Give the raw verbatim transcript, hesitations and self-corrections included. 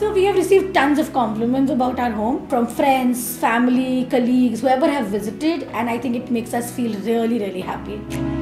So we have received tons of compliments about our home from friends, family, colleagues, whoever have visited, and I think it makes us feel really, really happy.